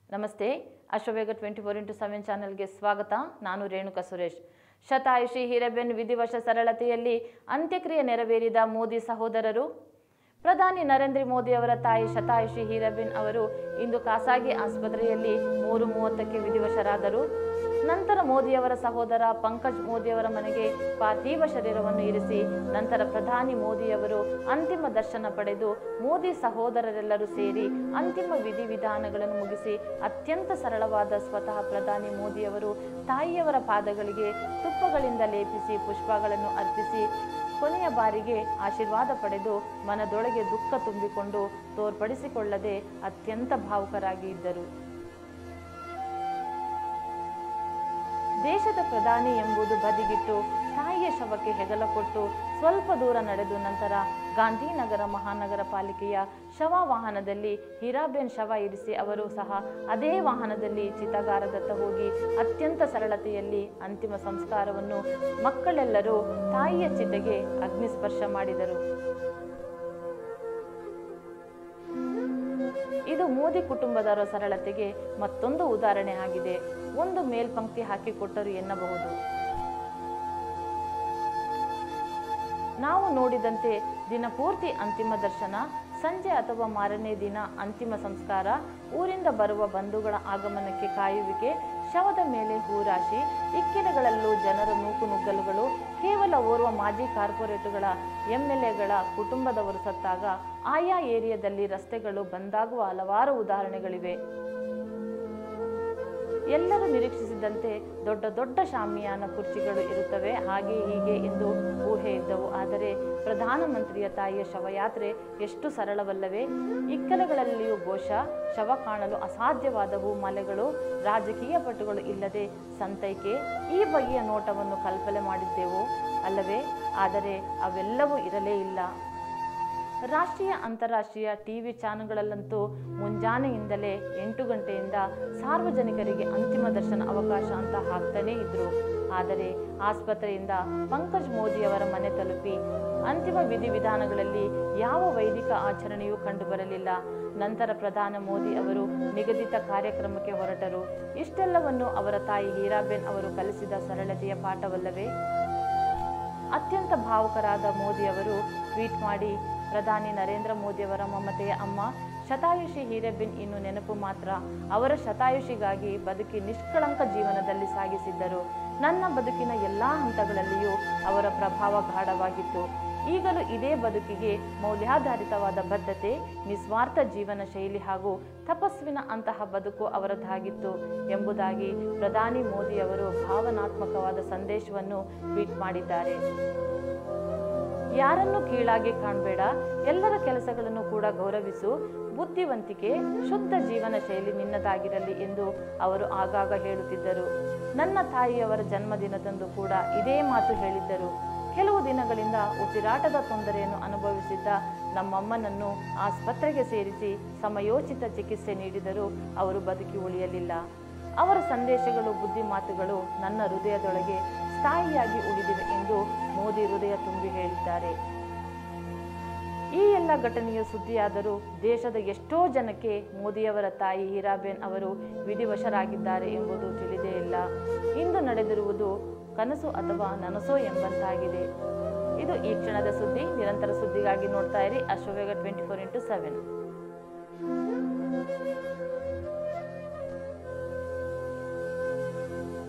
ನಮಸ್ತೆ. ಅಶ್ವವೇಗ 24x7 ಚಾನೆಲ್ಗೆ ಸ್ವಾಗತ. ನಾನು ರೇಣುಕಾ ಸುರೇಶ್. ಶತಾಯುಷಿ ಹೀರಾಬೆನ್ ವಿಧಿವಶ ಸರಳತೆಯಲ್ಲಿ ಅಂತ್ಯಕ್ರಿಯೆ ನೆರವೇರಿದ ಮೋದಿ ಸಹೋದರರು. ಪ್ರಧಾನಿ ನರೇಂದ್ರ ಮೋದಿ ಅವರ ತಾಯಿ ಶತಾಯುಷಿ ಹೀರಾಬೆನ್ ಅವರು ಇಂದು ಖಾಸಗಿ ಆಸ್ಪತ್ರೆಯಲ್ಲಿ 3:30ಕ್ಕೆ ವಿಧಿವಶರಾದರು. ನಂತರ ಮೋದಿಯವರ ಸಹೋದರ ಪಂಕಜ್ ಮೋದಿಯವರ ಮನೆಗೆ ಪಾರ್ಥಿವ ಶರೀರವನ್ನು ಇರಿಸಿ ನಂತರ ಪ್ರಧಾನಿ ಮೋದಿಯವರು ಅಂತಿಮ ದರ್ಶನ ಪಡೆದು ಮೋದಿ ಸಹೋದರರೆಲ್ಲರೂ ಸೇರಿ ಅಂತಿಮ ವಿಧಿವಿಧಾನಗಳನ್ನು ಮುಗಿಸಿ ಅತ್ಯಂತ ಸರಳವಾದ ಸ್ವತಃ ಪ್ರಧಾನಿ ಮೋದಿಯವರು ತಾಯಿಯವರ ಪಾದಗಳಿಗೆ ತುಪ್ಪಗಳಿಂದ ಲೇಪಿಸಿ ಪುಷ್ಪಗಳನ್ನು ಅರ್ಪಿಸಿ ಕೊನೆಯ ಬಾರಿಗೆ ಆಶೀರ್ವಾದ ಪಡೆದು ಮನದೊಳಗೆ ದುಃಖ ತುಂಬಿಕೊಂಡು ತೋರ್ಪಡಿಸಿಕೊಳ್ಳದೆ ಅತ್ಯಂತ ಭಾವುಕರಾಗಿ ಇದ್ದರು. ದೇಶದ ಪ್ರಧಾನಿ ಎಂಬುದು ಬದಿಗಿಟ್ಟು ತಾಯಿಯ ಶವಕ್ಕೆ ಹೆಗಲ ಕೊಟ್ಟು ಸ್ವಲ್ಪ ದೂರ ನಡೆದು ನಂತರ ಗಾಂಧಿನಗರ ಮಹಾನಗರ ಪಾಲಿಕೆಯ ಶವ ವಾಹನದಲ್ಲಿ ಹೀರಾಬೆನ್ ಶವ ಇರಿಸಿ ಅವರು ಸಹ ಅದೇ ವಾಹನದಲ್ಲಿ ಚಿತಾಗಾರದತ್ತ ಹೋಗಿ ಅತ್ಯಂತ ಸರಳತೆಯಲ್ಲಿ ಅಂತಿಮ ಸಂಸ್ಕಾರವನ್ನು ಮಕ್ಕಳೆಲ್ಲರೂ ತಾಯಿಯ ಚಿತೆಗೆ ಅಗ್ನಿಸ್ಪರ್ಶ ಮಾಡಿದರು. ಇದು ಮೋದಿ ಕುಟುಂಬದವರ ಸರಳತೆಗೆ ಮತ್ತೊಂದು ಉದಾಹರಣೆ ಆಗಿದೆ. ಒಂದು ಮೇಲ್ಪಂಕ್ತಿ ಹಾಕಿಕೊಟ್ಟರು ಎನ್ನಬಹುದು. ನಾವು ನೋಡಿದಂತೆ ದಿನಪೂರ್ತಿ ಅಂತಿಮ ದರ್ಶನ, ಸಂಜೆ ಅಥವಾ ಮಾರನೇ ದಿನ ಅಂತಿಮ ಸಂಸ್ಕಾರ, ಊರಿಂದ ಬರುವ ಬಂಧುಗಳ ಆಗಮನಕ್ಕೆ ಕಾಯುವಿಕೆ, ಶವದ ಮೇಲೆ ಹೂರಾಶಿ, ಇಕ್ಕೆಲಗಳಲ್ಲೂ ಜನರ ನೂಕುನುಗ್ಗಲುಗಳು, ಕೇವಲ ಓರ್ವ ಮಾಜಿ ಕಾರ್ಪೊರೇಟುಗಳ ಎಂಎಲ್ಎಗಳ ಕುಟುಂಬದವರು ಸತ್ತಾಗ ಆಯಾ ಏರಿಯಾದಲ್ಲಿ ರಸ್ತೆಗಳು ಬಂದಾಗುವ ಹಲವಾರು ಉದಾಹರಣೆಗಳಿವೆ. ಎಲ್ಲರೂ ನಿರೀಕ್ಷಿಸಿದಂತೆ ದೊಡ್ಡ ದೊಡ್ಡ ಶಾಮಿಯಾನ ಕುರ್ಚಿಗಳು ಇರುತ್ತವೆ, ಹಾಗೆ ಹೀಗೆ ಎಂದು ಊಹೆ ಇದ್ದವು. ಆದರೆ ಪ್ರಧಾನಮಂತ್ರಿಯ ತಾಯಿಯ ಶವಯಾತ್ರೆ ಎಷ್ಟು ಸರಳವಲ್ಲವೇ? ಇಕ್ಕಲಗಳಲ್ಲಿಯೂ ಘೋಷ, ಶವ ಕಾಣಲು ಅಸಾಧ್ಯವಾದ ಹೂಮಾಲೆಗಳು, ರಾಜಕೀಯ ಪಟುಗಳು ಇಲ್ಲದೆ ಸಂತೈಕೆ, ಈ ಬಗೆಯ ನೋಟವನ್ನು ಕಲ್ಪನೆ ಮಾಡಿದ್ದೆವು ಅಲ್ಲವೇ? ಆದರೆ ಅವೆಲ್ಲವೂ ಇರಲೇ ಇಲ್ಲ. ರಾಷ್ಟ್ರೀಯ ಅಂತಾರಾಷ್ಟ್ರೀಯ ಟಿವಿ ಚಾನೆಲ್ಗಳಲ್ಲಂತೂ ಮುಂಜಾನೆಯಿಂದಲೇ 8 ಗಂಟೆಯಿಂದ ಸಾರ್ವಜನಿಕರಿಗೆ ಅಂತಿಮ ದರ್ಶನ ಅವಕಾಶ ಅಂತ ಹಾಕ್ತಾನೇ ಇದ್ರು. ಆದರೆ ಆಸ್ಪತ್ರೆಯಿಂದ ಪಂಕಜ್ ಮೋದಿಯವರ ಮನೆ ತಲುಪಿ ಅಂತಿಮ ವಿಧಿವಿಧಾನಗಳಲ್ಲಿ ಯಾವ ವೈದಿಕ ಆಚರಣೆಯೂ ಕಂಡುಬರಲಿಲ್ಲ. ನಂತರ ಪ್ರಧಾನಿ ಮೋದಿ ಅವರು ನಿಗದಿತ ಕಾರ್ಯಕ್ರಮಕ್ಕೆ ಹೊರಟರು. ಇಷ್ಟೆಲ್ಲವನ್ನು ಅವರ ತಾಯಿ ಹೀರಾಬೆನ್ ಅವರು ಕಲಿಸಿದ ಸರಳತೆಯ ಪಾಠವಲ್ಲವೇ? ಅತ್ಯಂತ ಭಾವುಕರಾದ ಮೋದಿಯವರು ಟ್ವೀಟ್ ಮಾಡಿ, ಪ್ರಧಾನಿ ನರೇಂದ್ರ ಮೋದಿಯವರ ಮಮತೆಯ ಅಮ್ಮ ಶತಾಯುಷಿ ಹೀರಾಬೆನ್ ಇನ್ನು ನೆನಪು ಮಾತ್ರ. ಅವರ ಶತಾಯುಷಿಗಾಗಿ ಬದುಕಿ ನಿಷ್ಕಳಂಕ ಜೀವನದಲ್ಲಿ ಸಾಗಿಸಿದ್ದರು. ನನ್ನ ಬದುಕಿನ ಎಲ್ಲ ಹಂತಗಳಲ್ಲಿಯೂ ಅವರ ಪ್ರಭಾವ ಗಾಢವಾಗಿತ್ತು. ಈಗಲೂ ಇದೇ ಬದುಕಿಗೆ ಮೌಲ್ಯಾಧಾರಿತವಾದ ಬದ್ಧತೆ, ನಿಸ್ವಾರ್ಥ ಜೀವನ ಶೈಲಿ ಹಾಗೂ ತಪಸ್ವಿನ ಅಂತಹ ಬದುಕು ಅವರದ್ದಾಗಿತ್ತು ಎಂಬುದಾಗಿ ಪ್ರಧಾನಿ ಮೋದಿಯವರು ಭಾವನಾತ್ಮಕವಾದ ಸಂದೇಶವನ್ನು ಟ್ವೀಟ್ ಮಾಡಿದ್ದಾರೆ. ಯಾರನ್ನೂ ಕೀಳಾಗಿ ಕಾಣಬೇಡ, ಎಲ್ಲರ ಕೆಲಸಗಳನ್ನು ಕೂಡ ಗೌರವಿಸು, ಬುದ್ಧಿವಂತಿಕೆ, ಶುದ್ಧ ಜೀವನ ಶೈಲಿ ನಿನ್ನದಾಗಿರಲಿ ಎಂದು ಅವರು ಆಗಾಗ ಹೇಳುತ್ತಿದ್ದರು. ನನ್ನ ತಾಯಿಯವರ ಜನ್ಮದಿನದಂದು ಕೂಡ ಇದೇ ಮಾತು ಹೇಳಿದ್ದರು. ಕೆಲವು ದಿನಗಳಿಂದ ಉಸಿರಾಟದ ತೊಂದರೆಯನ್ನು ಅನುಭವಿಸಿದ್ದ ನಮ್ಮಮ್ಮನನ್ನು ಆಸ್ಪತ್ರೆಗೆ ಸೇರಿಸಿ ಸಮಯೋಚಿತ ಚಿಕಿತ್ಸೆ ನೀಡಿದರೂ ಅವರು ಬದುಕಿ ಉಳಿಯಲಿಲ್ಲ. ಅವರ ಸಂದೇಶಗಳು, ಬುದ್ಧಿ ಮಾತುಗಳು ನನ್ನ ಹೃದಯದೊಳಗೆ ಸ್ಥಾಯಿಯಾಗಿ ಉಳಿದಿವೆ ಎಂದು ಮೋದಿ ಹೃದಯ ತುಂಬಿ ಹೇಳಿದ್ದಾರೆ. ಈ ಎಲ್ಲ ಘಟನೆಯು ಸುದ್ದಿಯಾದರೂ ದೇಶದ ಎಷ್ಟೋ ಜನಕ್ಕೆ ಮೋದಿಯವರ ತಾಯಿ ಹೀರಾಬೆನ್ ಅವರು ವಿಧಿವಶರಾಗಿದ್ದಾರೆ ಎಂಬುದು ತಿಳಿದೇ ಇಲ್ಲ. ಇಂದು ನಡೆದಿರುವುದು ಕನಸು ಅಥವಾ ನನಸೋ ಎಂಬಂತಾಗಿದೆ. ಇದು ಈ ಕ್ಷಣದ ಸುದ್ದಿ. ನಿರಂತರ ಸುದ್ದಿಗಾಗಿ ನೋಡ್ತಾ ಇರಿ ಅಶ್ವವೇಗ 24x7.